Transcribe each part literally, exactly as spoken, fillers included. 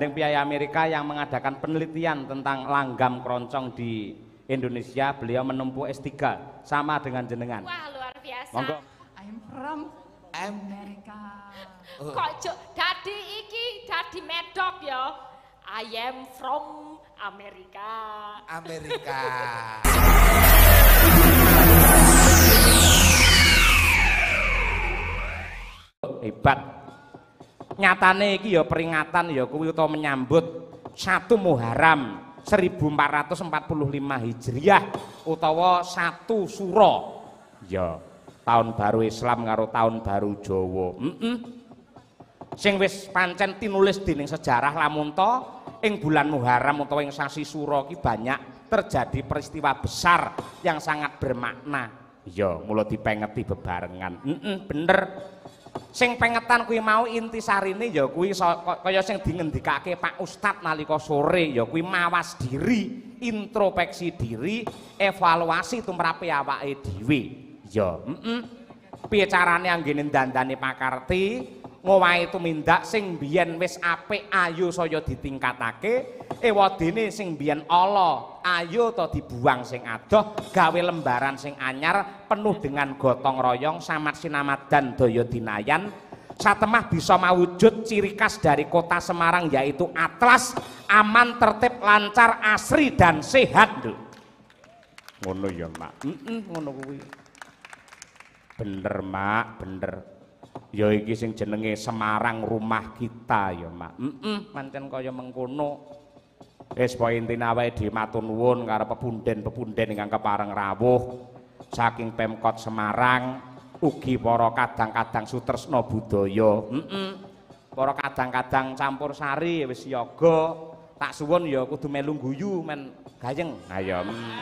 Piyai Amerika yang mengadakan penelitian tentang langgam keroncong di Indonesia. Beliau menempuh S tiga sama dengan jenengan. Wah, luar biasa. Monggo. I'm from Amerika. Oh. Kok jo, dadi iki dadi medok ya. I am from Amerika. Amerika. Hebat. Nyatane iki ya peringatan ya kuwi utawa menyambut satu Muharram seribu empat ratus empat puluh lima Hijriah utawa satu Suro. Ya, tahun baru Islam karo tahun baru Jawa. Heeh. Sing wis pancen tinulis dening sejarah lamun to ing bulan Muharram utawa ing sasi Suro ki banyak terjadi peristiwa besar yang sangat bermakna. Ya, mula dipengeti bebarengan. Heeh, bener. Sing pengetan kuwi mau intisarine ya kuwi so, kaya sing dingendikake Pak Ustadz nalika sore ya kuwi mawas diri, introspeksi diri, evaluasi tumrape awake dhewe. Ya, heeh. Piye carane anggene dandani pakarti, ngowahi tumindak sing biyen wis apik ayo saya ditingkatake, ewadene sing biyen ala ayo to dibuang sing adoh, gawe lembaran sing anyar penuh dengan gotong royong samat sinamat dan daya dinayan satemah bisa mewujud ciri khas dari kota Semarang yaitu atlas, aman, tertib, lancar, asri dan sehat. Ngono ya Mak. Heeh, ngono kuwi. Bener Mak, bener. Ya iki sing jenenge Semarang rumah kita ya Mak. Heeh, pancen kaya mengkono. Wis pokoke intine awake dhewe matur nuwun karo pepunden-pepunden ingkang kepareng rawuh saking Pemkot Semarang, ugi para kadang-kadang sutresna budaya. Heeh. Para kadang-kadang campur sari wis yoga, tak suwun ya kudu melu guyu men gayeng. Ayo.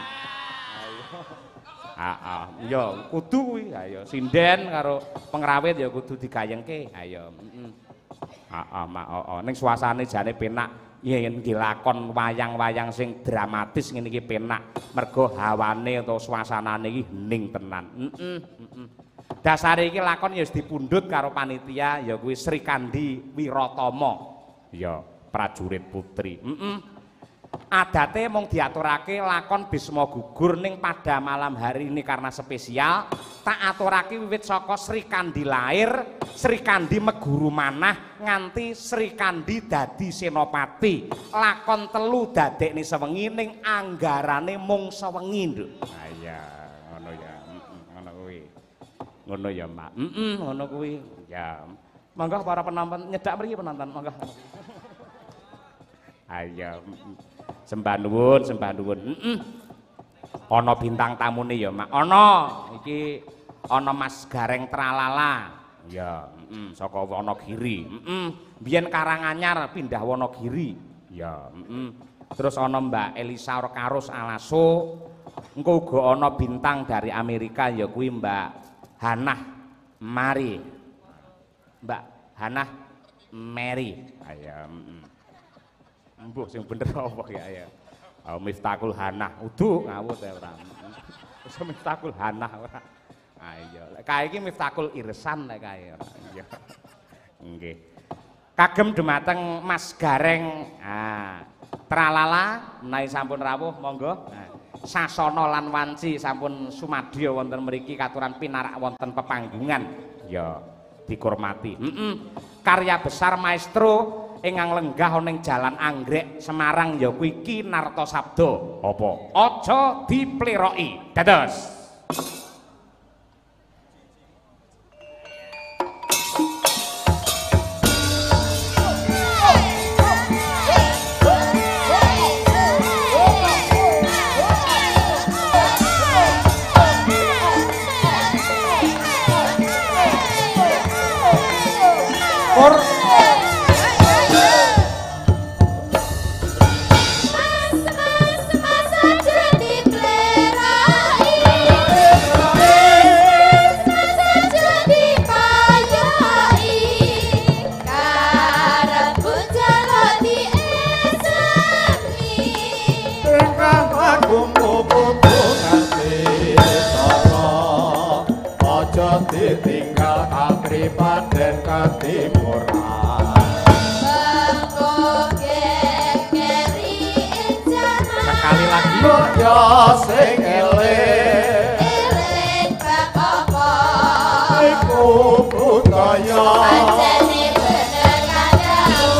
Heeh, ya kudu kuwi. Ayo sinden karo pengrawit ya kudu digayengke. Ayo. Heeh. Heeh, mak heeh. Ning suasane jane penak. Yen dilakon wayang-wayang sing dramatis ngene iki penak mergo hawane utawa suasanane iki hening tenan. Heeh, heeh. Dasare iki lakon ya wis dipundhut karo panitia ya kuwi Sri Kandi Wiratama. Ya, prajurit putri. Heeh. Adate mung diaturake lakon Bisma gugur ning pada malam hari ini karena spesial tak aturake wiwit saka Sri Kandi lair, Sri Kandi meguru manah nganti Sri Kandi dadi senopati. Lakon telu dadekne sewengi ning anggarane mung sewengi, Nduk. Ha iya, ngono ya. Ngono kuwi. Ngono ya, Mak. Heeh, ngono kuwi. Ya. Monggo para penonton nyedak mriki penonton, monggo. Ayo. Sembah nuwun, sembah nuwun. Heeh. Ana bintang tamune ya, Mak. Ana iki ana Mas Gareng Tralala. Ya, heeh, saka Wonogiri. Heeh. Biyen Karanganyar pindah Wonogiri. Ya, heeh. Terus ana Mbak Elisa Karus Alaso. Engko uga ana bintang dari Amerika ya kuwi Mbak Hanah Mari. Mbak Hanah Mary. Ayo, heeh. Mbuh sing bener apa ya ya. Oh, Miftahul Hanah. Udu ngawut ya ora. Wis Miftahul Hanah ora. Ah iya. Lek kae iki Miftahul Irsan lek kae ora. Iya. Nggih. Kagem dumateng Mas Gareng. Ah, Tralala menawi sampun rawuh monggo. Nah, Sasana lan Wanci sampun sumadya wonten mriki katuran pinarak wonten pepanggungan. Ya, dikurmati. Heeh. Karya besar maestro ingkang lenggah ning Jalan Anggrek Semarang ya kuwi Ki Nartasabda. Apa? Aja dipleroki. Dados. Ditinggal Kapripaten Katimuran. Bangko ya sing eling eling bab apa iku budaya pancene bener kandhamu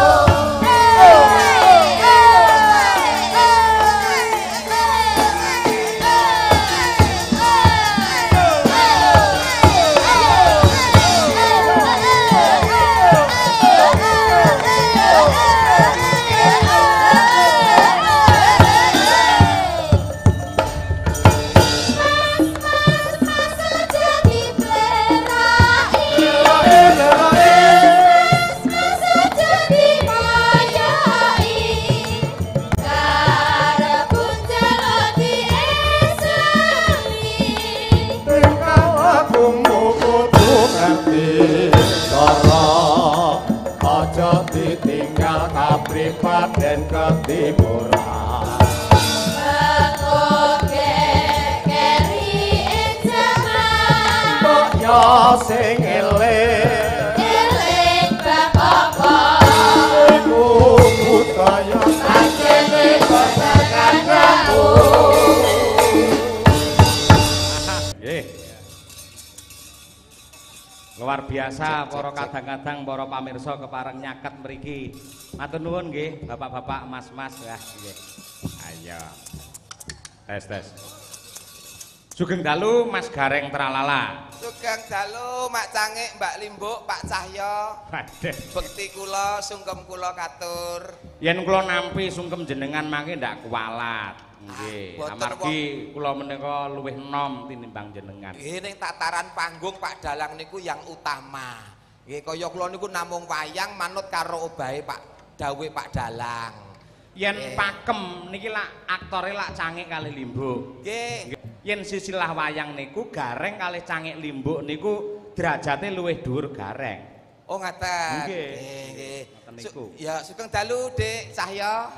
Pripaden ketimuran Mengoge keri ing jaman mbok ya sing eling eling bab apa iku budaya pancene bener kandhamu Nggih. Luar biasa para kadang-kadang para pamirsa kepareng nyaket mriki. Matur nuwun nggih Bapak-bapak, Mas-mas ya nggih. Ayo. Tes tes. Sugeng dalu Mas Gareng Tralala. Sugeng dalu Mak Cangik, Mbak Limbuk, Pak Cahyo. Waduh. Bekti kula, sungkem kula katur. Yen kula nampi sungkem jenengan mangke ndak kuwalat. Nggih, Ah, boten amargi kula menika luwih enom tinimbang jenengan. Nggih ning tataran panggung Pak Dalang niku yang utama. Nggih kaya kula niku namung wayang manut karo obahe Pak dawuhe Pak Dalang. Yen Nggih. pakem niki lak aktore lak Cangik kalih Limbuk. Nggih. Yen sisilah wayang niku Gareng kalih Cangik Limbuk niku derajate luwih dhuwur Gareng. Oh ngaten. Nggih. Nggih. Ngoten niku. Su- Ya sugeng dalu Dik Cahyo.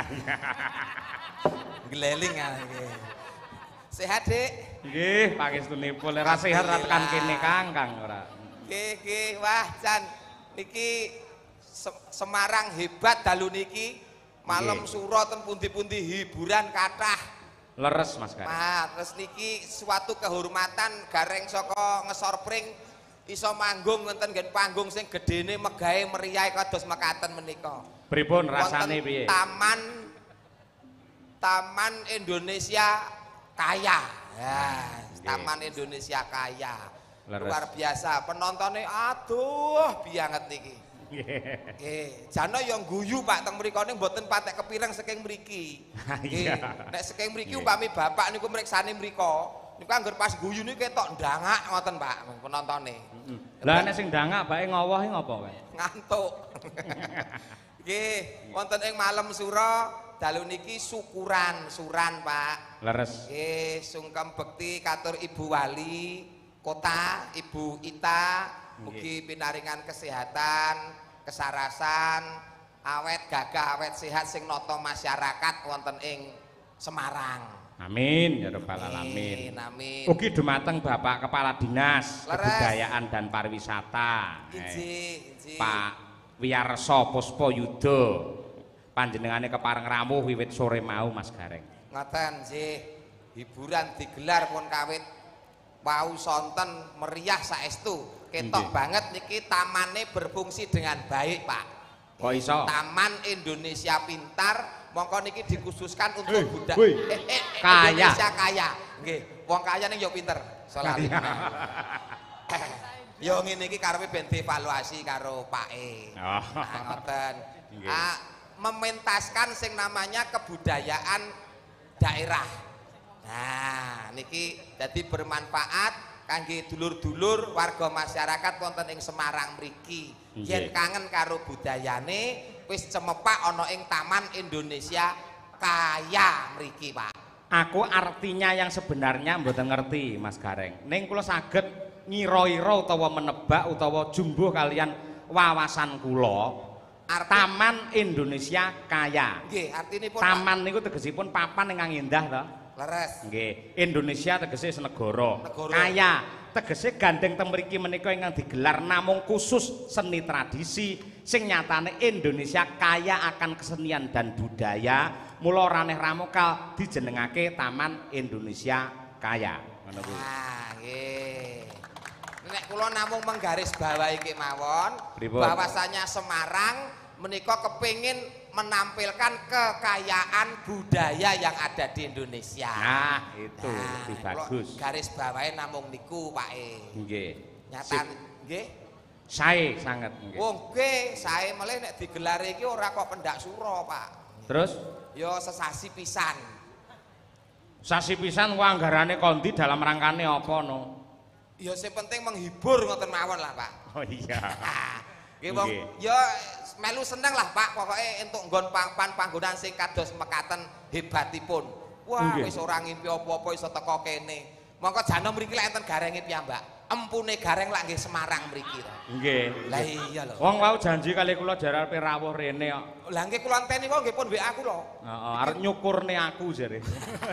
Geleling ah nggih. Sehat Dik? Nggih, pangestunipun ora sehat ra tekan kene Kang, Kang ora. Nggih, nggih. Wah, Jan niki Se- Semarang hebat dalu niki. Malam Nggih. suro ten pundi-pundi hiburan kathah. Leres Mas Gareng. Nah, terus niki suatu kehormatan Gareng saka ngesor pring iso manggung wonten nggen panggung sing gedene megahe meriah kados mekaten menika. Pripun rasane Wonten piye? Taman Taman Indonesia Kaya. Ya, Taman Indonesia Kaya. Leres. Luar biasa, penontonnya aduh bianget niki. Nggih, jane yang guyu Pak teng mriko ning mboten patek kepireng saking mriki. Nggih, Iya. nek saking mriki Nggih. upami bapak niku mriksani mriko, niku angger pas guyu niku ketok ndangak ngoten Pak penontone. Lah nek sing ndangak bae ngowoh ngopo kae? Ngantuk. Nggih, wonten ing Malam Suro dalu niki syukuran suran Pak. Leres. Nggih, sungkem bekti katur Ibu Wali Kota, Ibu Ita, mugi pinaringan kesehatan, kesarasan, awet gagah, awet sehat sing nata masyarakat wonten ing Semarang. Amin ya rabbal alamin. Amin, amin. Ugi dumateng Bapak Kepala Dinas Leres. Kebudayaan dan Pariwisata. Eh, Iji, iji. Pak Wiyarso Puspayuda. Panjenengane kepareng rawuh wiwit sore mau Mas Gareng. Ngoten nggih, hiburan digelar pun kawit wau sonten meriah saestu. Ketok Nggih. banget niki tamane berfungsi dengan baik, Pak. Kok iso? Taman Indonesia Pintar, mongko niki dikhususkan untuk Eh, budaya woi. eh, eh, Kaya. Indonesia kaya. Nggih, wong kaya ning yo pinter. Solali. Yo ngene iki karepe ben dievaluasi karo Pake. Oh. Nah, ngoten. Nggih. Ah, mementaskan sing namanya kebudayaan daerah. Nah, niki dadi bermanfaat kangge dulur-dulur warga masyarakat wonten ing Semarang mriki. Nggih. Yen kangen karo budayane wis cemepak ana ing Taman Indonesia Kaya mriki, Pak. Aku artinya yang sebenarnya mboten ngerti Mas Gareng. Ning kula saged ngira-ira utawa menebak utawa jumbuh kalian wawasan kula. Arti- Taman Indonesia Kaya. Nggih, artinipun Taman niku tegesipun papan ingkang indah to. Pak, leres. Nggih, Indonesia tegese senegara. Negara. Kaya tegese gandeng teng mriki menika ingkang digelar namung khusus seni tradisi sing nyatane Indonesia kaya akan kesenian dan budaya Mula Raneh Ramokal dijenengake Taman Indonesia Kaya. Ngono kuwi. Ah, nggih. Nek kula namung menggarisbawahi kemawon Pripun? bahwasanya Semarang menika kepingin menampilkan kekayaan budaya yang ada di Indonesia. Nah, itu Nah, lebih kula bagus. Garis bawahi namung niku, Pak E. Nggih. Nyatan nggih. Sae sanget nggih. Wong nggih, sae melih nek digelar iki ora kok pendak suro, Pak. Terus Yo sesasi pisan. sasi pisan ku anggarane kondi dalam rangkane apa no? Ya sing penting menghibur ngoten mawon lah, Pak. Oh iya. Nggih wong Nggih. ya melu seneng lah Pak, pokoke entuk nggon pangpan panggonan sing kados mekaten hebatipun. Wah, Nggih. wis ora ngimpi apa-apa iso teko kene. Mongko jana mriki lek enten garenge piyambak. Empune gareng lak nggih Semarang mriki to. Nggih. Lah iya lho. Wong wau janji kali kula jaral pe rawuh rene kok. Lah nggih kula enteni kok nggih pun W A kula. Heeh, arep nyukurne aku jare.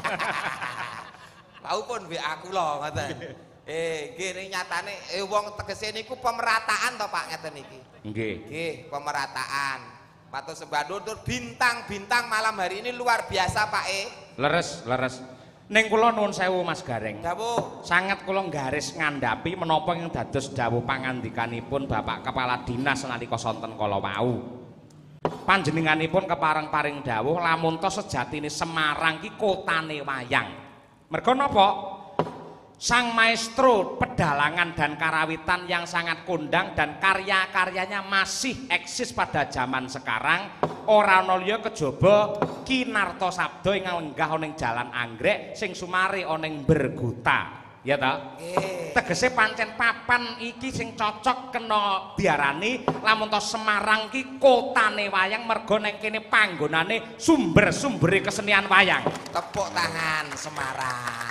Tau pun W A kula ngoten. Eh, nggih ning nyatane eh wong tegese niku pemerataan to Pak ngeten iki. Nggih. Nggih, pemerataan. Matur sembah nutur bintang-bintang malam hari ini luar biasa Pak E. Leres, leres. Ning kula nuwun sewu Mas Gareng. Dawuh. Sangat kula garis ngandhapi menapa ing dados dawuh pangandikanipun Bapak Kepala Dinas nalika sonten kala wau. Panjenenganipun kepareng-paring dawuh lamun to sejatine Semarang ki kotane wayang. Merga napa? Sang maestro pedalangan dan karawitan yang sangat kondang dan karya-karyanya masih eksis pada zaman sekarang. Ora ana liya kejaba Kinarto Sabdo ingkang lenggah ning Jalan Anggrek sing sumare ana ing Berguta. Ya ta? Nggih. Tegese pancen papan iki sing cocok kena diarani lamun to Semarang ki kotane wayang merga ning kene panggonane sumber-sumbere kesenian wayang. Tepuk tangan Semarang.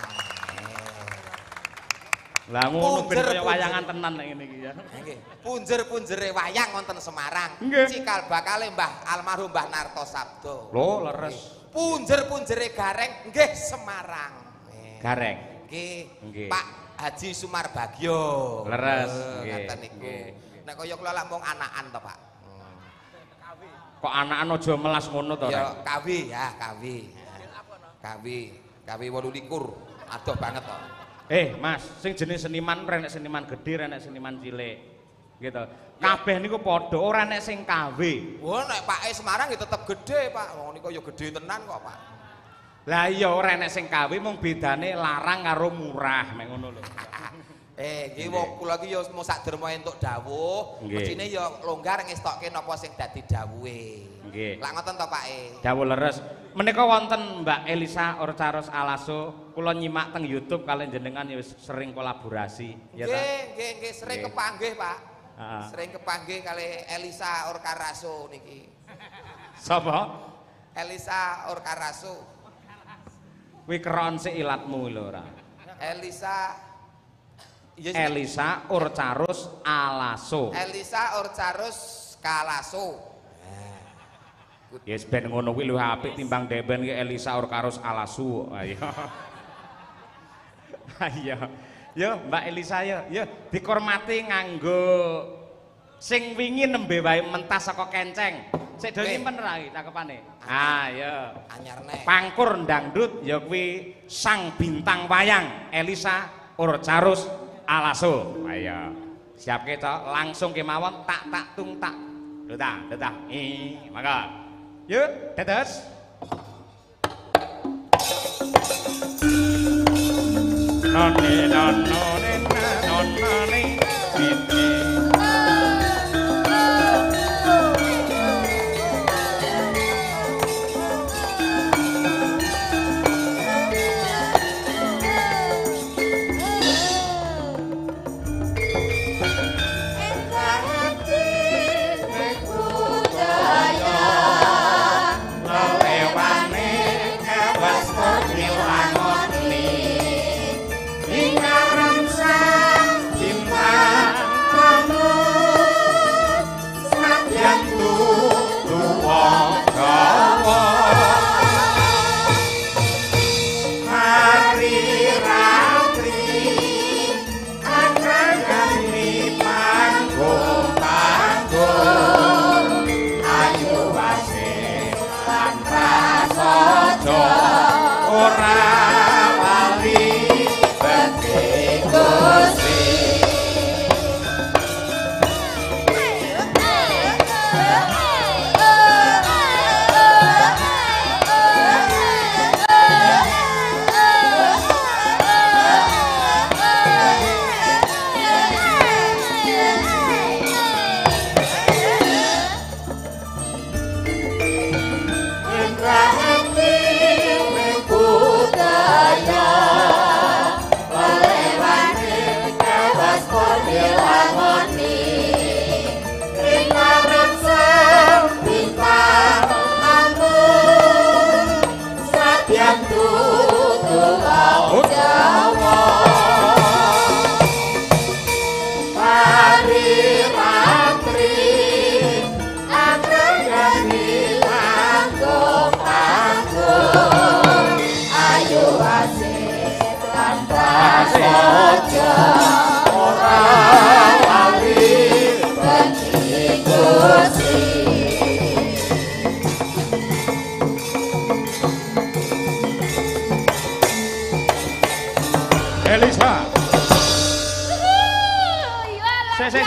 Lah ngono ben Punjer, kaya punjer. wayangan tenan nek ngene iki ya. Nggih. Punjer-punjere wayang wonten Semarang. Nggih. Cikal bakale Mbah almarhum Mbah Narto Sabdo. Lho leres. Punjer-punjere gareng nggih Semarang. Nggih. Gareng. Nggih. Nggih. Pak Haji Sumar Bagyo. Leres. Eh, Nggih. Ngaten niku. Nggih. Nek kaya kula lak mung anakan to, Pak. Kok anakan aja melas ngono to, Ya Rek? kawi ya, kawi. Kawi, kawi wolu likur. Adoh banget to. Eh, Mas, sing jenis seniman renek seniman gede, renek seniman cilik. Gitu. Kabeh niku padha, ora nek sing kawe. Wah, nek Pak E Semarang ya tetep gede, Pak. Wong niku ya gede tenan kok, Pak. Lah iya ora nek sing kawe mung bedane larang karo murah, mek ngono lho. Eh, nggih wong kula iki ya mau sak derma entuk dawuh. Nggih. Mestine ya longgar ngestokke napa sing dadi dawuhe. Nggih. Lah ngoten to, Pak E. Dawuh leres. Menika wonten Mbak Elisa Orcaros Alaso, kula nyimak teng YouTube kalian jenengan ya wis sering kolaborasi, ya ta? Nggih, nggih, nggih sering Nggih. kepanggih, Pak. Heeh. Sering kepanggih kali Elisa Orkaraso niki. Sapa? Elisa Orkaraso. Kuwi keron sik ilatmu lho ora. Elisa Iya, sih. Elisa Orcaros Alaso. Elisa Orcarus Kalaso. Yes ben ngono kuwi luwih apik timbang deben ki Elisa Orcaros Alasu. Ayo. Ayo. Yo Mbak Elisa yo, yo dihormati nganggo sing wingi nembe wae mentas saka kenceng. Sik do Oke. nyimpen ra iki cakepane. Ah yo. Anyar nek. Pangkur dangdut ya kuwi sang bintang wayang Elisa Orcaros Alaso. Ayo. Siapke Cok, langsung kemawon tak tak tung tak. Duta, duta. Ih, mangga. Yuk, tetes. Noni noni noni noni. Lewane kewas murni wangon li. Ingaran sang bintang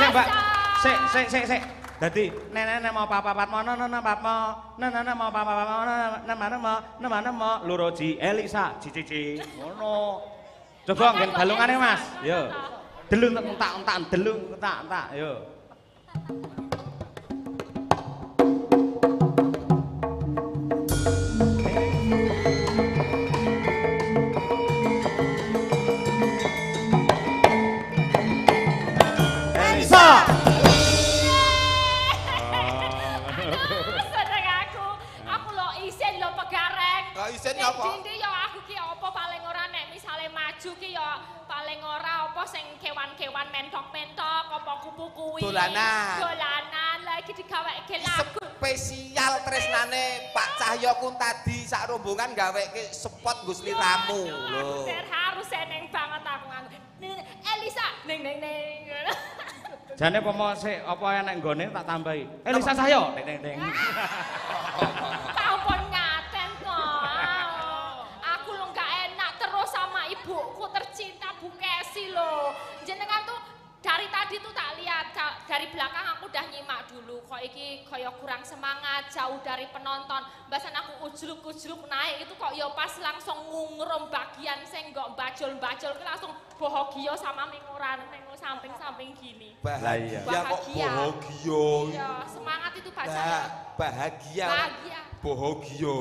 Mbak. Sik, sik, sik, sik. Dadi nenek mau papa-papat mau nana papa nana mau papa-papat nama nama nama nama Luroji Elisa cici ngono. Coba nggen balungane Mas. Yo. Delung entak-entak delung entak-entak yo. Isin apa? Dindi ya aku ki apa paling ora nek misale maju ki ya paling ora apa sing kewan-kewan mentok-mentok apa kupu-kuwi. Dolanan. Dolanan lagi digaweke lagu. Spesial tresnane Pak Cahyo kun tadi sak rombongan gaweke spot nggo sliramu lho. Ter harus seneng banget aku nganu. Elisa ning ning ning. Jane pomo sik apa enek nggone tak tambahi. Elisa Cahyo ning ning ning. Tampon ngaten kok. Aku lo gak enak terus sama ibuku tercinta Bu Kesi loh. Jenengan tuh dari tadi tuh tak lihat dari belakang aku udah nyimak dulu kok iki kaya kurang semangat jauh dari penonton. Bahasan aku ujluk-ujluk naik itu kok ya pas langsung ngungrum bagian sing gak bajul-bajul langsung bahagia sama mengoran mengo samping-samping gini. Bahagia kok bahagia. Iya, semangat itu Pak Cahyo. Bahagia. Bahagia. Bahagia.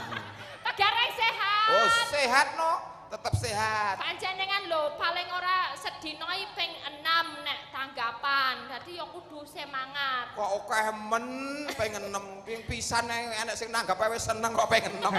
Pak Gareng sehat. Oh, sehat no. Tetap sehat. Panjenengan lho paling ora sedina ping enam nek tanggapan. Dadi ya kudu semangat. Kok akeh men ping enam ping pisan enek sing nanggap wis seneng kok ping enam.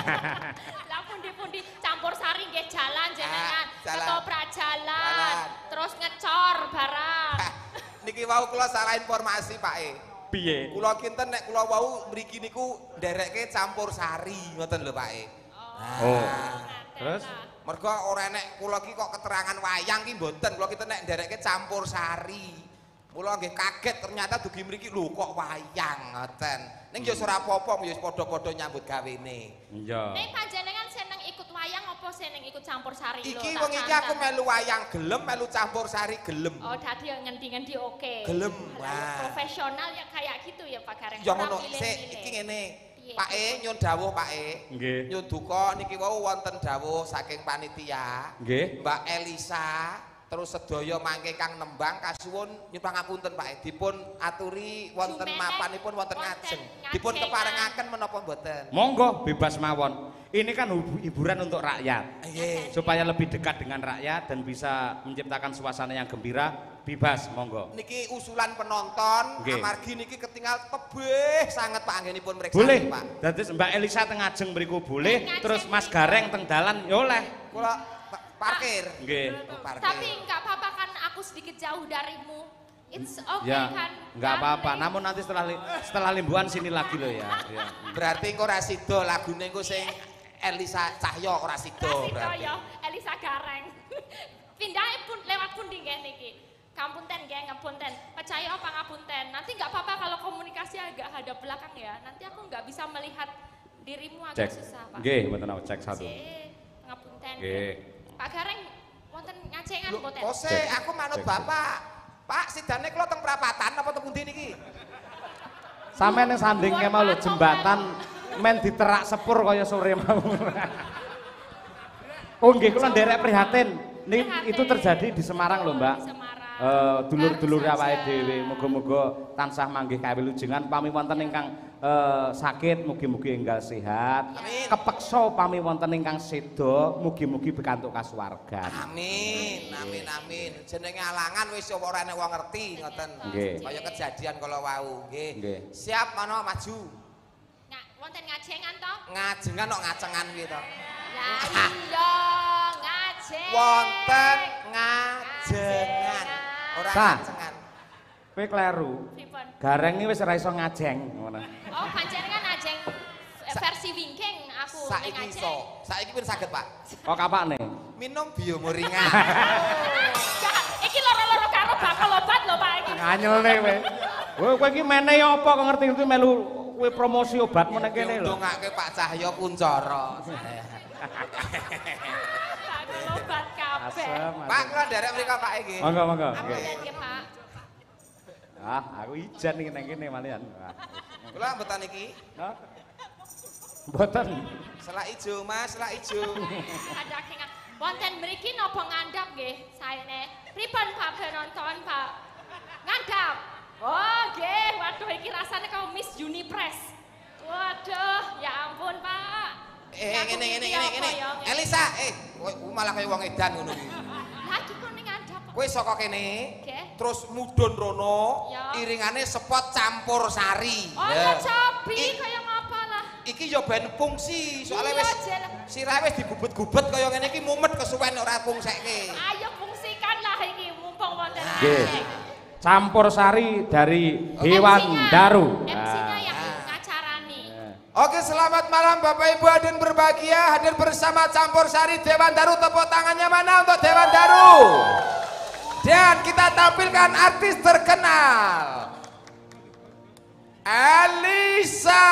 Lah pundi-pundi campur sari nggih jalan jenengan. Ah, Ketoprak jalan. Jalan. Terus ngecor barang. Niki wau kula salah informasi Pak E. Piye? Kula kinten nek kula wau mriki niku nderekke campur sari ngoten lho Pak E. Oh. Terus mergo ora enek kula ki kok keterangan wayang ki mboten kula kita nek nderekke campur sari. Mula nggih kaget ternyata dugi mriki lho kok wayang ngoten. Ning ya ora apa-apa ya padha-padha nyambut gawene. Iya. Nek panjenengan seneng ikut wayang apa seneng ikut campur sari lho? Iki wong iki aku melu wayang gelem, melu campur sari gelem. Oh, dadi ngendi-ngendi oke. Gelem. Wah. Profesional ya kayak gitu ya Pak Gareng. Ya ngono, sik iki ngene. Pak E nyun dawuh Pak E. Nggih. Nyun duka niki wau wonten dawuh saking panitia. Nggih. Mbak Elisa terus sedaya mangke kang nembang kasuwun nyun pangapunten Pak E. Dipun aturi wonten mapanipun wonten ngajeng. Dipun keparengaken menapa mboten? Monggo bebas mawon. Ini kan hiburan untuk rakyat. Nggih. Supaya lebih dekat dengan rakyat dan bisa menciptakan suasana yang gembira. Bebas, monggo. Niki usulan penonton, Nggih. amargi niki ketinggal tebih sanget Pak anggenipun mriksa Boleh, Pak. dadi Mbak Elisa teng ngajeng mriku boleh, Ngajeng terus Mas mriku. Gareng teng dalan ya oleh. Kula pa- parkir. Nggih. Parkir. Tapi enggak apa-apa kan aku sedikit jauh darimu. It's okay Ya, kan? nggak apa-apa. Darling. Namun nanti setelah li- setelah limbuan sini lagi loh ya. ya. Berarti engko ora sida lagune engko sing Elisa Cahyo ora sida Kasih berarti. toyo Elisa Gareng. Pindahe pun lewat pundi nggih niki. Kapunten nggih ngapunten. Percaya apa ngapunten. Nanti nggak apa-apa kalau komunikasi agak hadap belakang ya. Nanti aku nggak bisa melihat dirimu agak Cek. susah, Pak. Nggih, mboten apa cek satu. Cek, ngapunten. Nggih. Pak Gareng wonten ngacengan Lho, mboten? Ose, Cek. aku manut Cek. Bapak. Pak, sidane kula teng prapatan apa teng pundi niki? Sampai ning sandingnya mau lho jembatan men diterak sepur kaya sore mau. Oh nggih, kula nderek prihatin. Ini itu terjadi di Semarang loh, Mbak. Di Semarang. Eh, dulur-dulur Baru awake saja. dhewe muga-muga tansah manggih kawilujengan pami wonten ingkang eh, sakit mugi-mugi enggal sehat. Amin. Kepeksa pami wonten ingkang seda mugi-mugi pikantuk kasuwargan. Amin, amin, amin. Jenenge alangan wis ora enek wong ngerti ngoten. Nggih. Kaya kejadian kala wau, nggih. Nggih. Siap mana maju. Nga, wonten ngacengan to? Ngajengan kok ngacengan kuwi to. Lah iya, ngajeng. Wonten ngajengan. Ora Sah. ngacengan. Kowe kleru. Pripun? Gareng iki wis ora iso ngajeng ngono. Oh, panjenengan ngajeng eh, versi wingking aku ning Saiki ngajeng. iso. Saiki pun saged, Pak. Kok kapakne? Minum biomoringan. Enggak, iki loro-loro karo bakal obat lho Pak iki. Nganyelne kowe. Kowe kowe iki mene apa kok ngerti-ngerti melu kowe promosi obat meneh kene lho. Ndongake Pak Cahyo Kuncoro. Bakal obat kabeh. Asem. Pak, kula nderek mriko Pak iki. Monggo, monggo. Aku Nggih. nggih Pak. Ah, aku ijan iki nang kene malian. Kula mboten iki. Hah? Mboten. Selak ijo, Mas, selak ijo. Ada kenga. Wonten mriki napa ngandhap nggih saene? Pripun Pak penonton, Pak? Ngandhap. Oh, nggih. Waduh iki rasane kaya Miss Unipress. Waduh, ya ampun, Pak. Eh, ngene ngene ngene ngene. Elisa, eh, kowe malah kaya wong edan ngono iki. Lagi kok ning ngandhap. Kowe saka kene, Nggih. terus mudhun rono, Ya. iringane sepot campur sari. Oh, Ya. cobi I- kaya ngapa lah. Iki ya ben fungsi, soalnya Iya, wis Jen. sirahe wis digubet-gubet kaya ngene iki mumet kesuwen ora fungsekke. Ayo fungsikan lah iki mumpung wonten. Nggih. aceh. Campur sari dari Dewan M C-nya, Daru. M C-nya Ah. yang ngacarani. Oke, selamat malam Bapak Ibu hadirin berbahagia, hadir bersama Campur Sari Dewan Daru. Tepuk tangannya mana untuk Dewan Daru? Dan kita tampilkan artis terkenal, Elisa.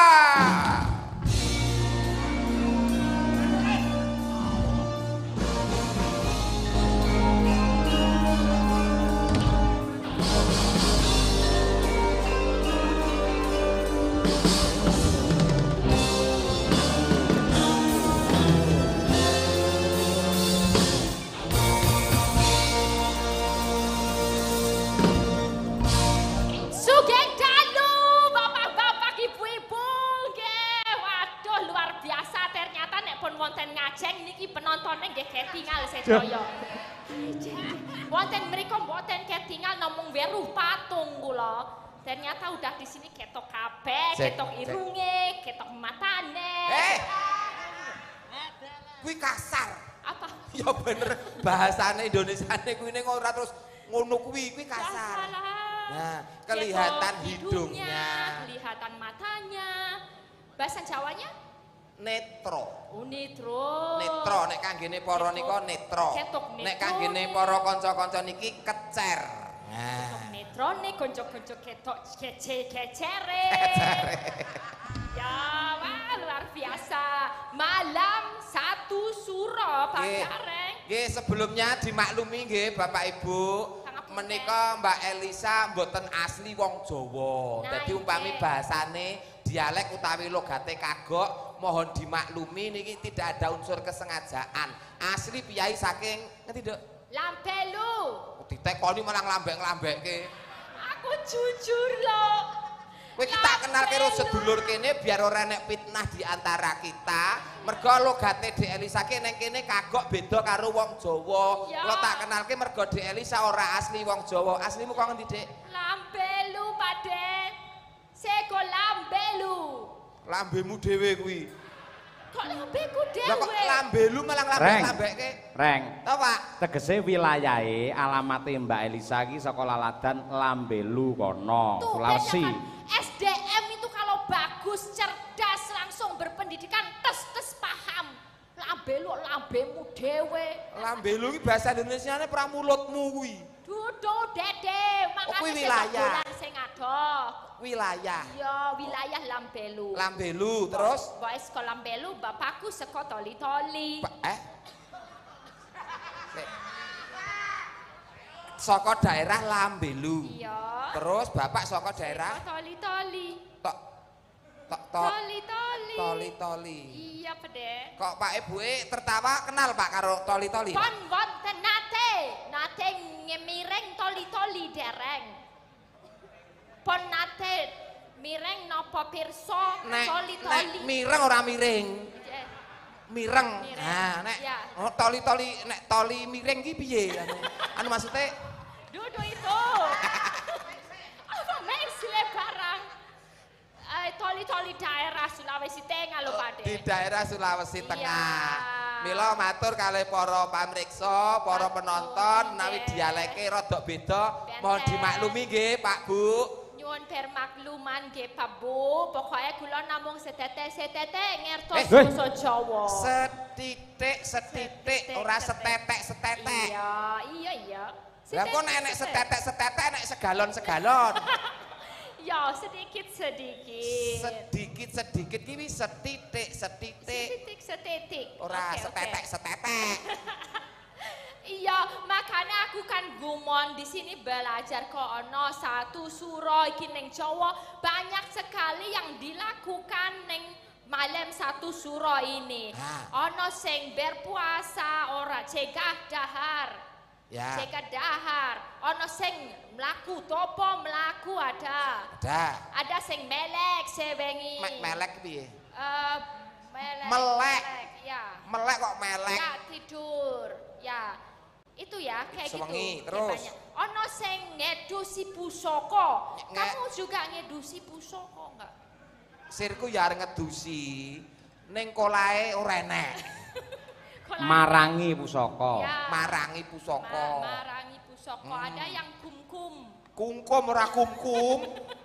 Sugeng dalu, bapak-bapak, ibu-ibu, nggih. Waduh, luar biasa ternyata nek pun wonten ngajeng niki penontonnya nggih ketingal sedaya. Wonten mriku mboten ketingal namung weruh patung kula. Ternyata udah di sini ketok kabeh, Cek, ketok cek. irunge, ketok matane. Eh, kuwi kasar. Apa? Ya bener, bahasane Indonesiane kuwi ning ora terus ngono kuwi, kuwi Nggak kasar. salah. Nah, kelihatan Ketok hidungnya. kelihatan matanya. Bahasa Jawanya? Netro. Oh, netro. Netro nek kanggene para nika netro. Ketok netro. Nek kanggene para kanca-kanca niki kecer. Nah. Netrone konco-konco ketok kece-kecere. Ya, wah luar biasa. Malam satu suro Pak Nggih. Gareng. Nggih, sebelumnya dimaklumi nggih Bapak Ibu, Pangapunten. menika Mbak Elisa mboten asli wong Jawa. Nah, Dadi iya. umpami bahasane dialek utawi logate kagok, mohon dimaklumi niki tidak ada unsur kesengajaan. Asli piyai saking ngerti, Dok? Lampelu. Ditekoni malah nglambek-nglambekke. Aku jujur loh. Kowe kita kenal karo sedulur kene biar ora enek fitnah di antara kita. Mergo logate Dek Elisa ki ning kene kagok beda karo wong Jawa. Ya. Kula tak kenalke mergo Dek Elisa ora asli wong Jawa. Aslimu kok ngendi, Dek? Lampelu Pade. Sego lambelu. Lambemu dhewe kuwi. Kok lambeku Lah kok dewe? lambelu malah Reng. lambek-lambekke. Reng, Tau, Pak? tegese wilayahe alamate Mbak Elisa iki saka Laladan Lambelu kono, Tuh, Sulawesi. beda kan? S D M itu kalau bagus, cerdas, langsung berpendidikan, tes-tes paham. Lambelu, lambemu dewe. Lambelu iki bahasa Indonesiane pramulutmu kuwi. Dudu dede, Oh, kuwi makanya wilayah. sepak bola sing adoh. Wilayah. Iya, wilayah Lambelu. Lambelu terus Mbak sekolah Lambelu, bapakku seko toli-toli. Pak, eh? Sik. Saka daerah Lambelu. Iya. Terus bapak saka daerah Seko toli-toli. tok tok tok Toli-toli. toli-toli. Iya, Pede. Kok Pak Ibuke tertawa kenal Pak karo toli-toli? Pon wonten nate, nate ngemireng toli-toli dereng. Pon nate mireng napa pirsa Nek nek toli-toli. mireng ora miring. Eh, Mireng. Mireng, Nah, nek ya. oh, toli-toli nek toli miring ki piye anu? Anu maksudnya Dudu itu. Apa mesile barang? Eh, toli-toli daerah Sulawesi Tengah lho, Pade. di daerah Sulawesi Iya. Tengah. Mila matur kalih para pamriksa, para Matur, penonton menawi nggih. dialeke rada beda, Benten. mohon dimaklumi nggih Pak Bu. Nyuwun permakluman nggih Pak Bu, pokoke kula namung setete-setete ngertos Eh, basa Jawa. Setitik setitik ora setetek setetek. Iya, iya, iya. Lah kok nek enek setetek setetek enek segalon segalon. Ya, sedikit-sedikit. Sedikit sedikit ki wis setitik setitik. Setitik-setitik. Ora Oke, oke. setetek setetek. Iya, makanya aku kan gumon di sini belajar kok ono satu suro iki ning Jawa banyak sekali yang dilakukan ning malam satu suro ini. Ah. Ono sing berpuasa ora cegah dahar. Ya. Cegah dahar. Ono sing mlaku topo mlaku ada. Ada. Ada sing melek sewengi. Me melek piye? Eh, melek. Melek. Ya. Melek kok melek. Ya tidur. Ya. Itu ya kayak Sewengi, gitu. terus? Banyak. Ono sing ngedusi pusoko. Nge- Kamu juga ngedusi pusoko enggak? Sirku ya arep ngedusi ning kolae ora enek. Kalau Marangi pusaka. Ya. Marangi pusaka. Ma- marangi pusoko. Hmm. Ada yang kumkum. Kungkum ora kumkum.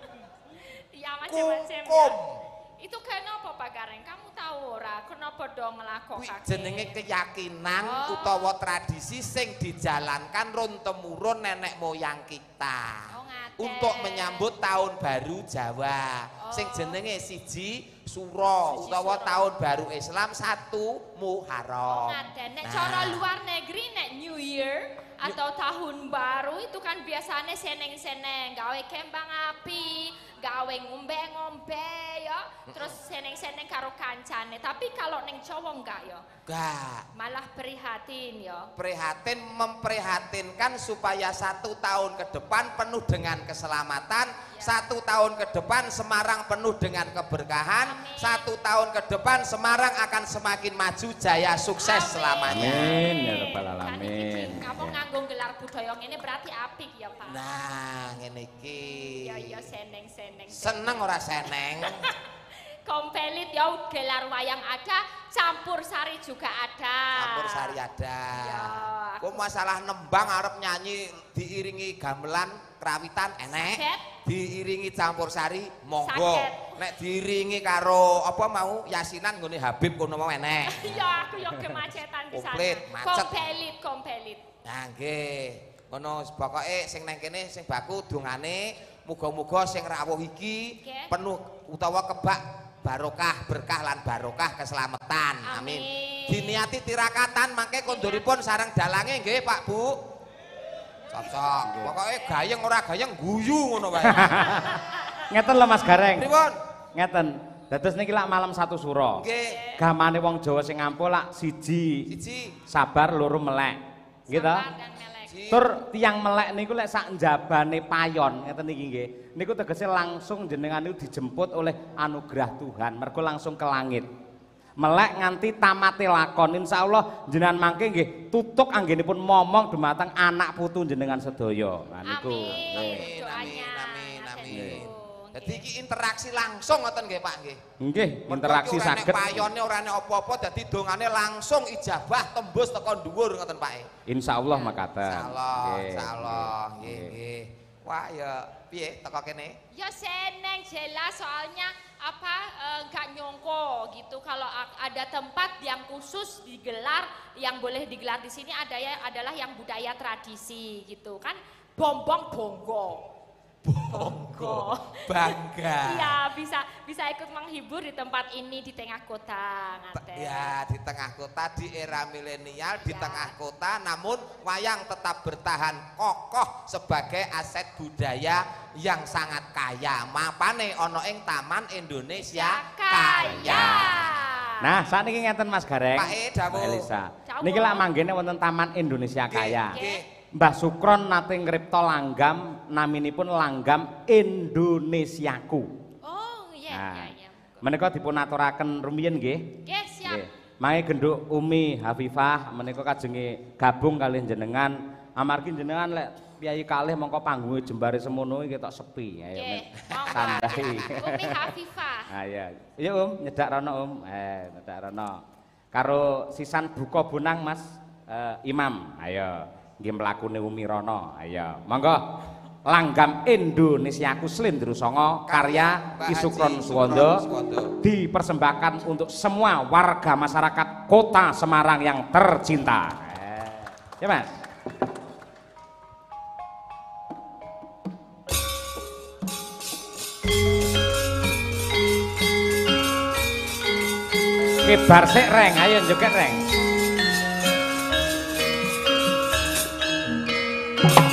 Ya macam-macam. Kungkum. Ya. Itu kenapa Pak Gareng? Kamu tahu ora? Kenapa dong Kuwi ngelakokake? jenenge keyakinan Oh. utawa tradisi sing dijalankan run temurun nenek moyang kita. Oh, ngaten. Untuk menyambut tahun baru Jawa. Oh. Sing jenenge siji Suro Siji utawa Suro. tahun baru Islam satu Oh, Muharram. ngaten. Nek Nah. cara luar negeri nek New Year atau tahun baru itu kan biasanya seneng-seneng gawe kembang api, gawe ngombe-ngombe ya, terus seneng-seneng karo kancane. Tapi kalau neng Jawa enggak ya, Enggak. malah prihatin ya. Prihatin memprihatinkan supaya satu tahun ke depan penuh dengan keselamatan, Ya. satu tahun ke depan Semarang penuh dengan keberkahan, Amin. satu tahun ke depan Semarang akan semakin maju jaya sukses Amin. selamanya. Amin ya rabbal Kan alamin. iki kamu Ya. nganggo gelar budaya ini berarti apik ya Pak. Nah, ngene iki. Ya ya seneng-seneng. Seneng ora seneng? Kompelit ya gelar wayang ada, campur sari juga ada. Campur sari ada. Ya, Kok masalah nembang arep nyanyi diiringi gamelan kerawitan enek. Saket. Diiringi campur sari monggo. Saket. Nek diiringi karo apa mau yasinan nggone Habib kono mau enek. Iya, aku yo kemacetan di sana. Komplit, macet. Kompelit, kompelit. Nah nggih. Ngono pokoke sing nang kene sing baku dongane muga-muga sing rawuh iki Nggih. penuh utawa kebak barokah, berkah lan barokah keselamatan. Amin. Amin. Diniati tirakatan mangke konduripun sareng dalange nggih Pak Bu. Cocok. Pokoke gayeng ora gayeng guyu ngono wae. Ngeten lho Mas Gareng. Pripun? Ngeten. Dados niki lak malam satu suro. Nggih. Gamane wong Jawa sing ngampu lak siji Siji. sabar loro melek. Nggih ta? Sabar dan melek. Siji. Tur tiang melek niku lek sak njabane payon ngeten iki nggih. Niku tegese langsung jenengan niku dijemput oleh anugerah Tuhan, mergo langsung ke langit. Melek nganti tamate lakon, insyaallah jenengan mangke nggih tutuk anggenipun momong dumateng anak putu jenengan sedaya. Nah niku. Amin. Nggih. Doanya. Amin, amin, amin. Nggih. Dadi iki interaksi langsung ngoten nggih Pak nggih. Nggih, interaksi Mergo iki ora nek saged. payone ora nek apa-apa dadi dongane langsung ijabah tembus tekan dhuwur ngoten Pak. Insyaallah makaten. Insyaallah, Nggih, insyaallah nggih nggih. nggih. Wah ya piye teko kene? Ya seneng jelas soalnya apa eh, nggak nyongko gitu kalau a- ada tempat yang khusus digelar yang boleh digelar di sini ada ya adalah yang budaya tradisi gitu kan bombong bongo. Bonggo. Bangga. Iya bisa bisa ikut menghibur di tempat ini di tengah kota ngaten. Ya di tengah kota di era milenial di Ya. tengah kota namun wayang tetap bertahan kokoh sebagai aset budaya yang sangat kaya. Mapane ono ing Taman Indonesia Kaya. Nah, saat ini ngeten Mas Gareng. Pak E, dawuh. Mbak Elisa. Dawuh. Niki lak manggene wonten Taman Indonesia Nggih, Kaya. nggih. Mbah Sukron nate ngripta langgam naminipun langgam Indonesiaku. Oh iya Nah, iya iya. menika dipun aturaken rumiyin nggih. Nggih siap. Nggih. Mangke genduk Umi Hafifah menika kajenge gabung kalih jenengan amargi jenengan lek piyayi kalih mongko panggunge jembare semono iki ketok sepi. Ayo Nggih. men. Monggo. Santai. Umi Hafifah. Ah iya. Iya Om, nyedak rono Om. Eh, nyedak rono. Karo sisan buka bonang Mas eh, Imam. Ayo. Nggih mlakune Umi rono. Ayo. Monggo. Langgam Indonesiaku Slendro Songo karya Mbak Ki Sukron Haji Suwondo Sukron Suwondo. dipersembahkan untuk semua warga masyarakat Kota Semarang yang tercinta. Eh, ya Mas. Kebar sik reng, ayo joget reng.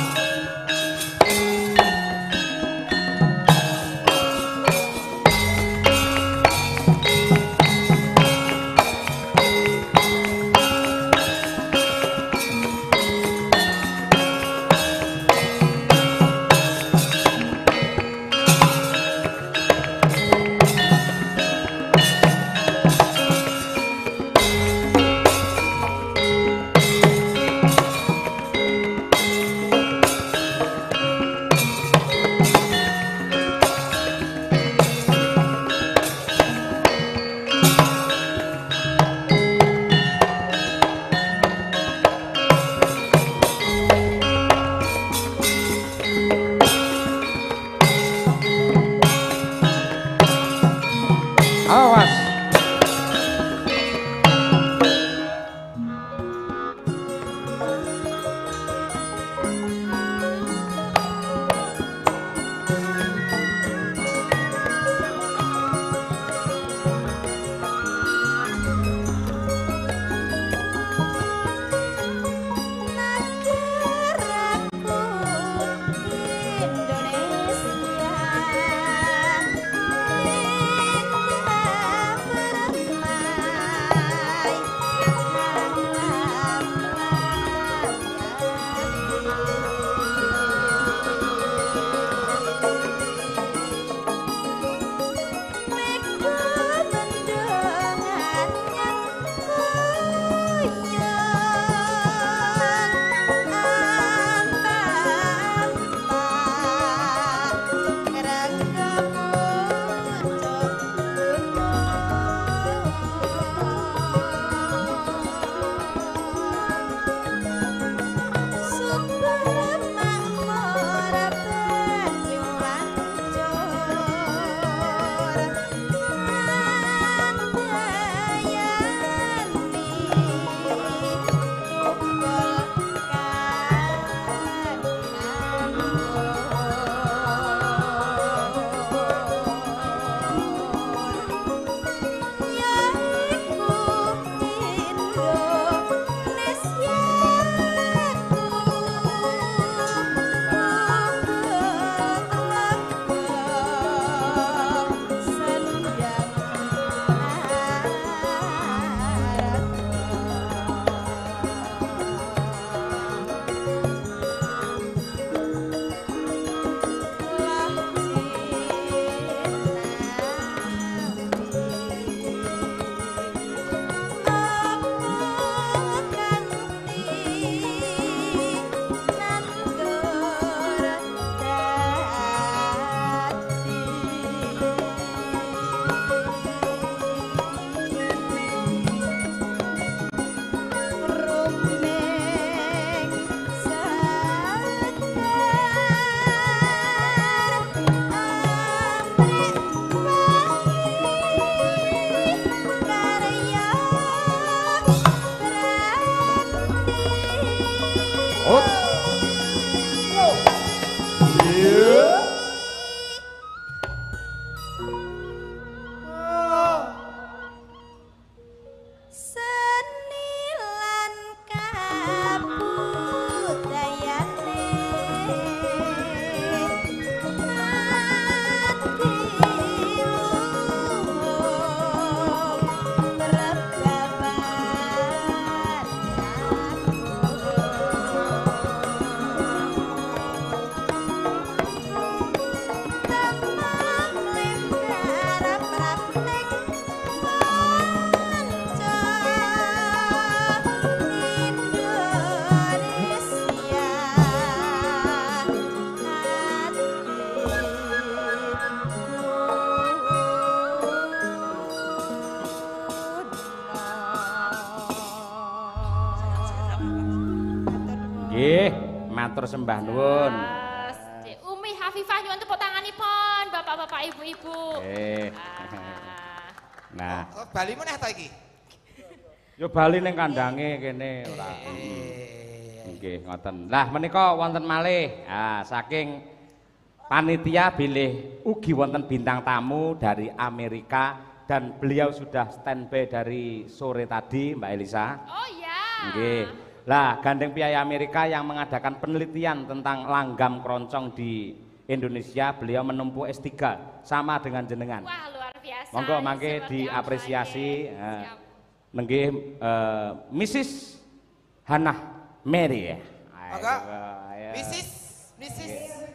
Nggih, matur sembah nuwun. Yes. Cik Umi Hafifah nyuwun tepuk tanganipun Bapak-bapak Ibu-ibu. Eh. Ah. Nah, Oh, Bali meneh ta iki? yo bali ning kandange kene ora. Nggih, ngoten. Lah menika wonten malih. Ah, saking panitia bilih ugi wonten bintang tamu dari Amerika dan beliau sudah standby dari sore tadi, Mbak Elisa. Oh ya. Nggih. Lah, gandeng piyai Amerika yang mengadakan penelitian tentang langgam keroncong di Indonesia, beliau menempuh S tiga sama dengan jenengan. Wah, luar biasa. Monggo Ini mangke seperti diapresiasi. apa ini? eh, Siap. Nenggih eh, missis Hannah Mary ya. Monggo. Ayo. Missis, Missis.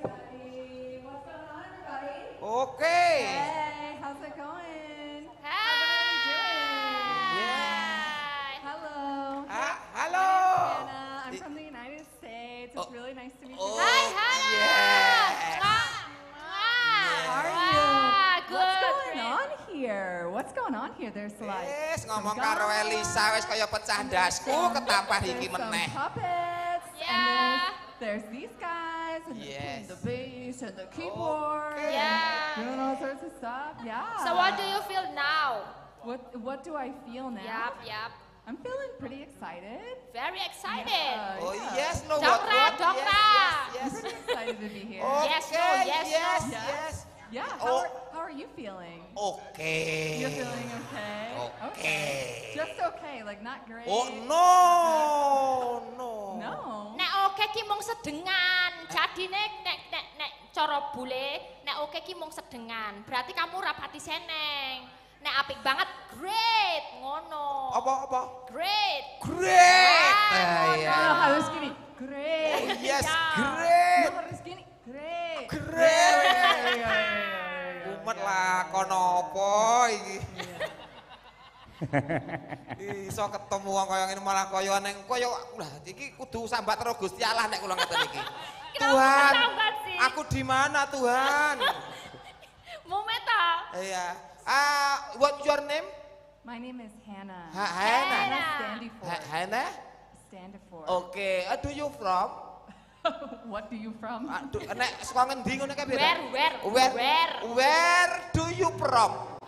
Everybody. Oke. Hey, how's it going? Hai. Hello. Ah, halo. Anna, I'm from the United States. It's Oh. really nice to meet Oh, you. Hai, halo. yes. Wah, wah. How are Wah, you? good. What's going on here? What's going on here? There's like Wis some ngomong karo guys, Elisa wis kaya pecah ndasku ketampah iki there's some meneh. puppets, Yeah. and there's, there's these guys, and Yes. the, the bass, and the keyboard, Okay. Yeah. and doing all sorts of stuff. Yeah. So what do you feel now? What What do I feel now? Yap, yap. I'm feeling pretty excited. Very excited. Yeah, Oh yeah. yes, no Dong what Ra, what? dong Yes, Ra. yes, I'm yes. pretty excited to be here. Okay, Yes, no, yes, no. yes, Yeah. yes. Yeah. How, Oh. are, how are you feeling? Oke. You're feeling okay? Okay. Just okay, like not great. Oh no, no. No. Nek oke ki mung sedengan. Jadi nek nek nek nek cara bule, nek oke ki mung sedengan. Berarti kamu rapati seneng. Nek apik banget, great, ngono. Apa apa? Great. Great. Ah, Ah, iya. No, harus gini. Great. Yes, Ya. great. No, harus gini. Great. Great. Yeah, yeah, yeah, yeah, Umet yeah. lah kono apa iki. Iso ketemu wong kaya ngene malah kaya ning kaya lah iki kudu sambat karo Gusti Allah nek kula ngeten iki. Kenapa Tuhan, kesambat sih? aku di mana Tuhan? Mumeta. Iya. Ah, what your name? My name is Hannah. Ha Hana. Hannah standing for. Ha- Hana? Stand for. Oke, uh, do you from? What do you from? Ah, do, nek saka ngendi ngono kae Where, where, Where? where? Where do you from?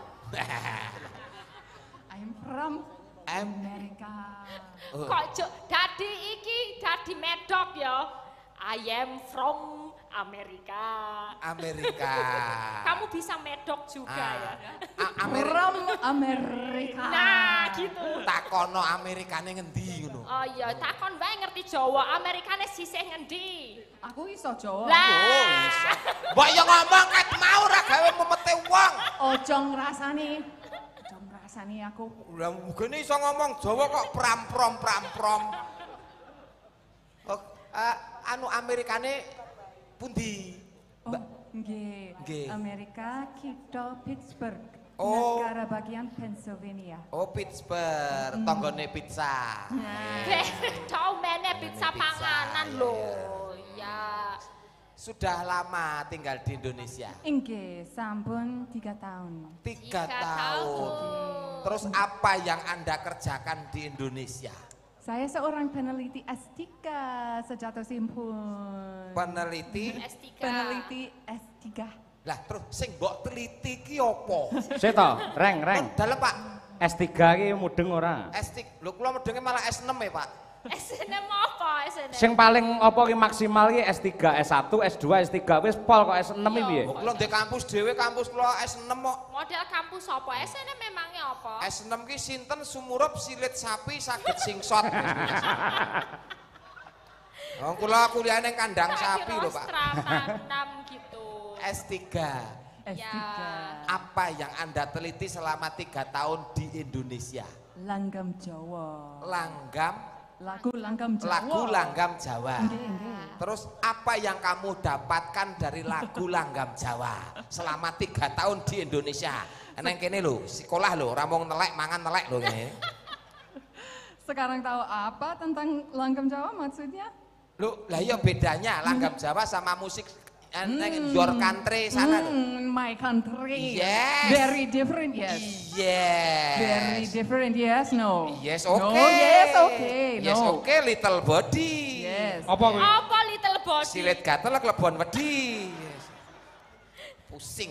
I'm from I'm America. Kok jo, dadi iki dadi medok ya. I am from Amerika. Amerika. Kamu bisa medok juga ya. Ah, Amerika. From America. Nah, gitu. Takono Amerikane ngendi ngono. Oh iya, takon wae ngerti Jawa, Amerikane sisih ngendi? Aku iso Jawa. Lah. Oh, iso. Mbok yo ngomong ket mau ora gawe memete wong. Ojo ngrasani. Ojo ngrasani aku. Lah mugene iso ngomong Jawa kok pram-prom pram-prom. Oh, ah, anu Amerikane pundi? Oh, nggih. Nggih. Amerika, kita Pittsburgh. Oh. Negara bagian Pennsylvania. Oh, Pittsburgh, tanggane pizza. Beh, tau meneh pizza pizza, panganan iya, lho. Ya. Sudah lama tinggal di Indonesia? Nggih, sampun tiga tahun. Tiga, Tiga tahun. tahun. Terus apa yang Anda kerjakan di Indonesia? Saya seorang peneliti S tiga sejatuh simpun. Peneliti? S tiga. Peneliti S tiga. Lah terus sing mbok teliti ki apa? Seto, reng, reng. Dalem Pak, S tiga ki mudeng ora? S tiga. Lho kula medenge malah S enam ya, Pak. S enam apa? S enam. Sing paling apa ki maksimal ki S tiga, S satu, S dua, S tiga wis pol kok S enam iki piye? Oh, kula ndek kampus dhewe, kampus kula S enam kok. Model kampus apa? S enam memangnya apa? S enam ki sinten sumurup silit sapi saged singsot. Wong kula kuliah ning kandang sapi lho, Pak. Strata enam gitu. S tiga. S tiga. Apa yang Anda teliti selama tiga tahun di Indonesia? Langgam Jawa. Langgam, Lagu Langgam Jawa. lagu Langgam Jawa. Nggih, nggih. Terus apa yang kamu dapatkan dari lagu Langgam Jawa selama tiga tahun di Indonesia? Neng kene lho, sekolah lho, ora mung nelek mangan nelek lho ngene. Sekarang tahu apa tentang Langgam Jawa maksudnya? Lho, lah iya bedanya Langgam Jawa sama musik eh, neng your country sana lho. Hmm, my country. Yes. Very different, yes. Yes. Very different, yes, no. Yes, No, okay. yes, okay. Yes, No. okay, little body. Yes. Yes. Apa kuwi? Apa little body? Silit gatel kelebon wedi. Pusing.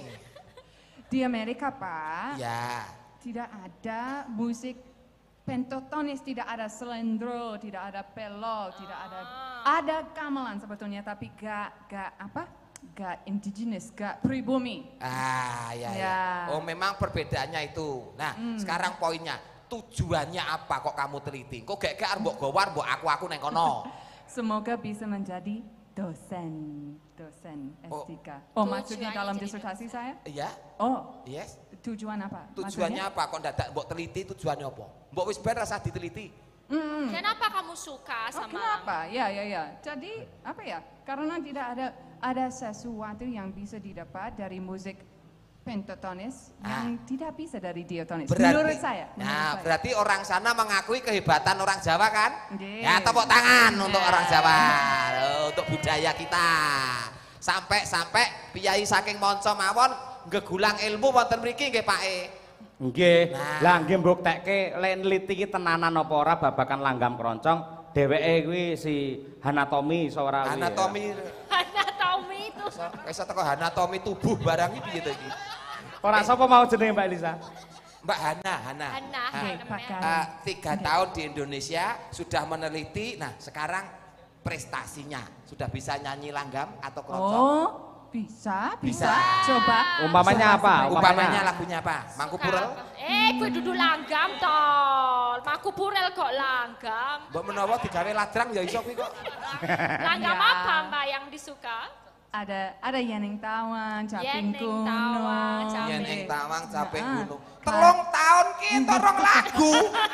Di Amerika, Pak, Ya. tidak ada musik pentatonis, tidak ada selendro, tidak ada pelok, tidak ada ada gamelan sebetulnya, tapi gak gak apa? Gak indigenous, gak pribumi. Ah, ya, ya. Ya. Oh, memang perbedaannya itu. Nah, Hmm. sekarang poinnya, tujuannya apa kok kamu teliti? Kok gak gak mbok gowar, mbok aku-aku neng kono. Semoga bisa menjadi dosen, dosen Oh. S tiga. Oh, maksudnya Tujuannya dalam jadi disertasi saya? Iya, Oh, yes. tujuan apa? Tujuannya apa? Kok dadak mbok teliti tujuannya apa? Mbok wis ben rasa diteliti. Hmm. Kenapa kamu suka Oh, sama kenapa? Ya, ya, ya. Jadi apa ya? Karena tidak ada ada sesuatu yang bisa didapat dari musik pentatonis yang tidak bisa dari diatonis. Menurut saya. menurut Nah, saya. berarti orang sana mengakui kehebatan orang Jawa kan? Nggih. Ya, tepuk tangan untuk Nah. orang Jawa, oh, untuk budaya kita. Sampai-sampai piyai saking monco mawon gegulang ilmu wonten mriki nggih Pak E. Nggih. Nah. Lah nggih mbuktekke lek nliti iki tenanan apa ora babakan langgam keroncong. Dheweke kuwi si anatomi iso ora kuwi. Anatomi, anatomi itu? iso teko anatomi tubuh barang iki piye to iki? Ora sapa mau jenenge Mbak Elisa? Mbak Hana, Hana. Hana, Ah, Oke, namanya. Pak Karen. eh, tiga tahun di Indonesia sudah meneliti. Nah, sekarang prestasinya sudah bisa nyanyi langgam atau keroncong? Oh, bisa, bisa. Bisa. Coba. Umpamanya Coba apa? sebaik- Umpamanya lagunya apa? Mangku Suka Purel? apa? Eh, gue duduk langgam tol. Maku purel kok langgam. Mbok menawa digawe ladrang ya iso kuwi kok. Langgam Ya. apa Mbak yang disuka? Ada ada Yeneng Tawang, Caping Yeneng Kuno. Tawang, Caping. Yen ing tawang capek Nah, gunung. Telung tahun ki torong lagu.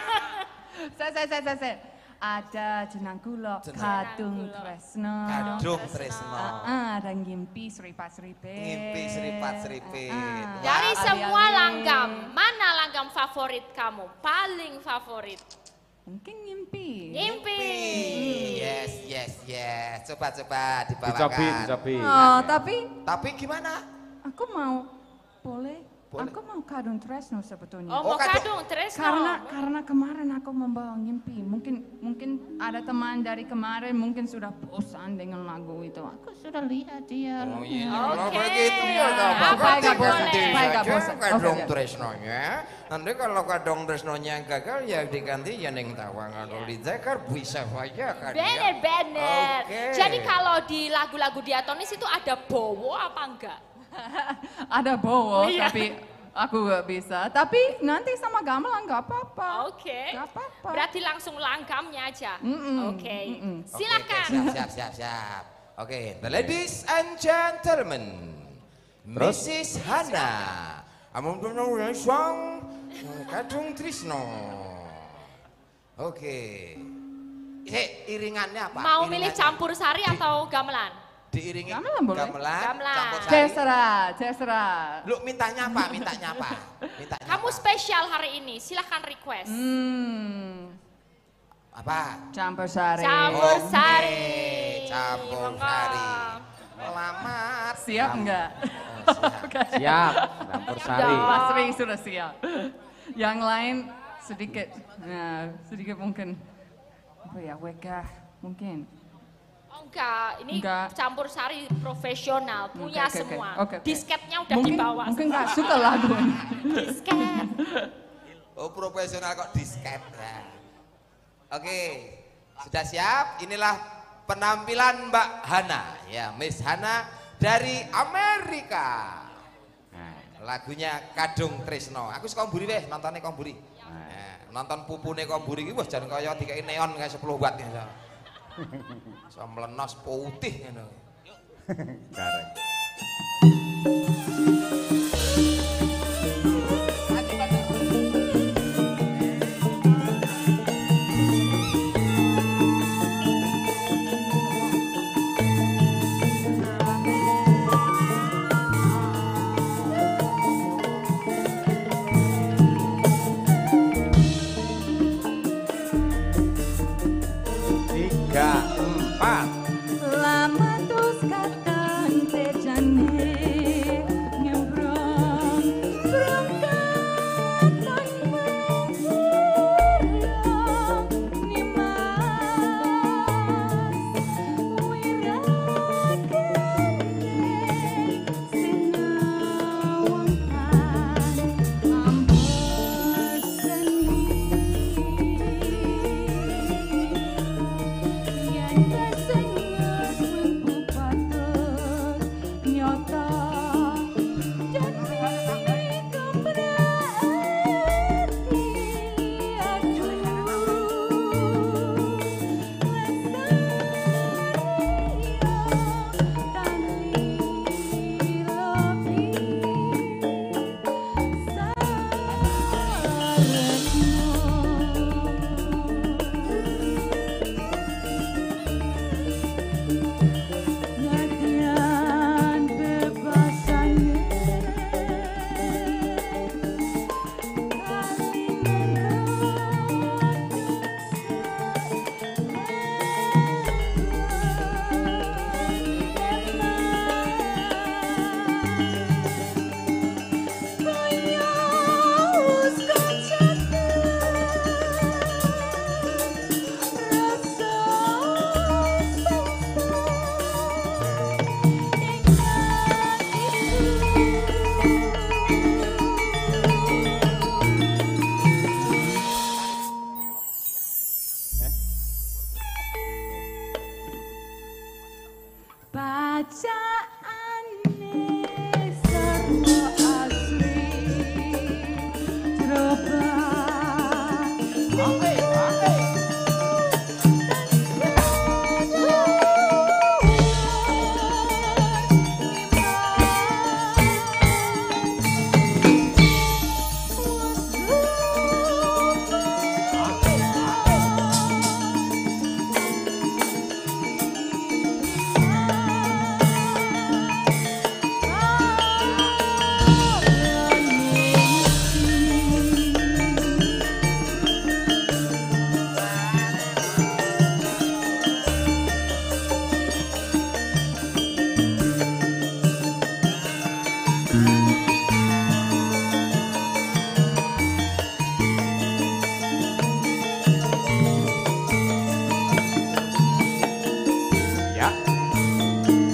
Saya, saya, saya, saya, saya. Ada Jenang Kulo, Jenang Kadung Kulo. Tresno. Kadung Tresno. Ah, ada Ngimpi Seripat Seripit. Ngimpi Seripat Seripit. Ah, ah. Dari Ali-ali. semua langgam, mana langgam favorit kamu? Paling favorit? Mungkin Ngimpi. Ngimpi. Yes, yes, yes. Coba coba dibawakan. Dicobi, dicobi. Oh, tapi Tapi gimana? aku mau boleh, Boleh. aku mau Kadung Tresno sebetulnya. Oh, Oh, mau kadung. kadung, Tresno. Karena karena kemarin aku membawa Ngimpi, mungkin mungkin ada teman dari kemarin mungkin sudah bosan dengan lagu itu. Aku sudah lihat dia. Oh iya, Ya. kalau Oke. begitu ya Apa Bapak Supaya nggak bosan, boleh. supaya nggak bosan. Kadung Oke, oke. Tresnonya. Nanti kalau kadung Tresnonya gagal ya diganti Yeneng Tawang atau Lidzekar bisa saja kan ya. Bener, bener. Oke. Jadi kalau di lagu-lagu diatonis itu ada bowo apa enggak? Ada bowo, Iya. tapi aku nggak bisa. Tapi nanti sama gamelan nggak apa-apa. Oke. Nggak apa-apa. Berarti langsung langgamnya aja. Mm-mm, Oke. mm-mm. Oke, Silakan. oke, siap, siap, siap, siap. Oke, the ladies and gentlemen, Missus Hana, Among the song Kadung Tresno. Oke. Eh, iringannya apa? Mau Iringannya. milih campur sari atau gamelan? Diiringi Gamelan boleh. gamelan, Gamelan. campur sari. Terserah, terserah. Lu mintanya apa? Mintanya apa? Mintanya Kamu apa? spesial hari ini, silahkan request. Hmm, Apa? campur sari. Campur Oke, sari. campur Monggo. sari. Selamat. Siap nggak? Oh, siap. Siap, campur sari. Mas Ri sudah siap. Yang lain sedikit, nah, sedikit mungkin apa ya, W K mungkin. Oh enggak, ini Enggak. campur sari profesional, punya Oke, oke, oke. semua. Oke, oke. Disketnya udah Mungkin dibawa. mungkin nggak suka lagu. Disket. Oh, profesional kok disket ya. Oke, sudah siap? Inilah penampilan Mbak Hana, ya Miss Hana dari Amerika. Lagunya Kadung Tresno. Aku suka mburi weh, nontonnya komburi. Ya, nonton pupune komburi iki wah jan kaya dikai neon kayak sepuluh watt ya. So melenos putih ngono. Gareng. Tiga, empat. Lama terus kadang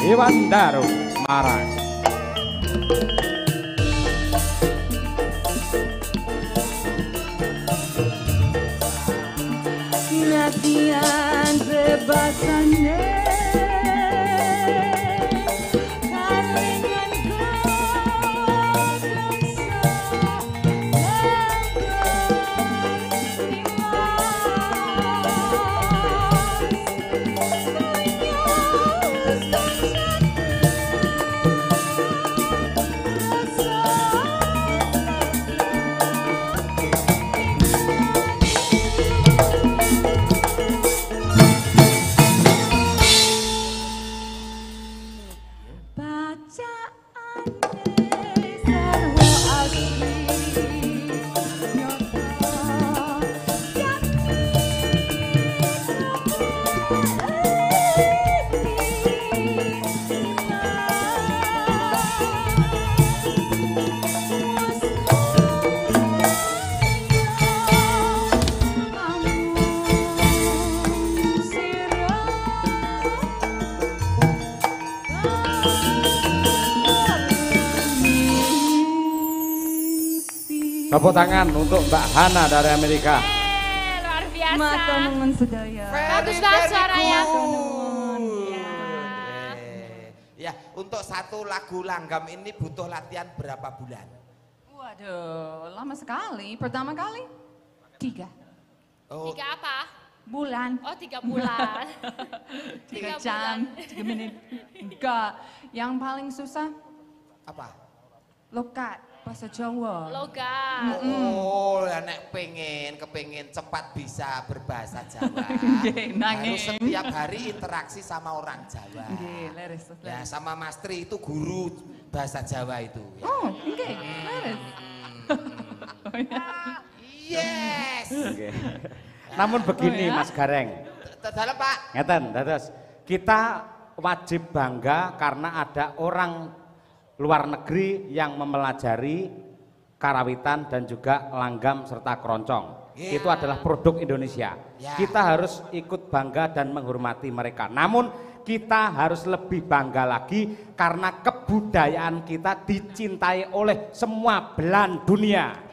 Iwan Daru Marang. Latihan bebasane Tepuk tangan untuk Mbak Hana dari Amerika. Eh, luar biasa. Matur nuwun sedaya. Bagus banget suaranya. Ya. Ya, untuk satu lagu langgam ini butuh latihan berapa bulan? Waduh, lama sekali. Pertama kali tiga Oh, Tiga apa? bulan. Oh, tiga bulan. Tiga Tiga jam, bulan. tiga menit. Enggak. Yang paling susah apa? lokat bahasa Jawa. Logam. Oh, ya nek pengen, kepengen cepat bisa berbahasa Jawa. Nggih, nanging. Harus setiap hari interaksi sama orang Jawa. Nggih, leres. Ya, leres. sama Mas Tri itu guru bahasa Jawa itu. Ya. Oh, nggih, leres. Yes. Oke. Namun begini Oh, ya? Mas Gareng, Dalam Pak. ngeten, dados kita wajib bangga karena ada orang luar negeri yang mempelajari karawitan dan juga langgam serta keroncong. Yeah. Itu adalah produk Indonesia. Yeah. Kita harus ikut bangga dan menghormati mereka. Namun kita harus lebih bangga lagi karena kebudayaan kita dicintai oleh semua belahan dunia.